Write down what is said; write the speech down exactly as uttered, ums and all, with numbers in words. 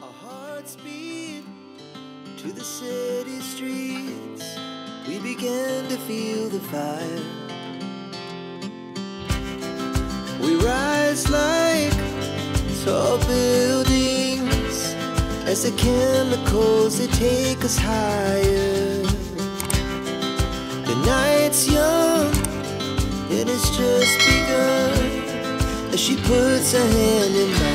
Our hearts beat to the city streets. We began to feel the fire. We rise like tall buildings as the chemicals, they take us higher. The night's young, it has just begun as she puts her hand in mine.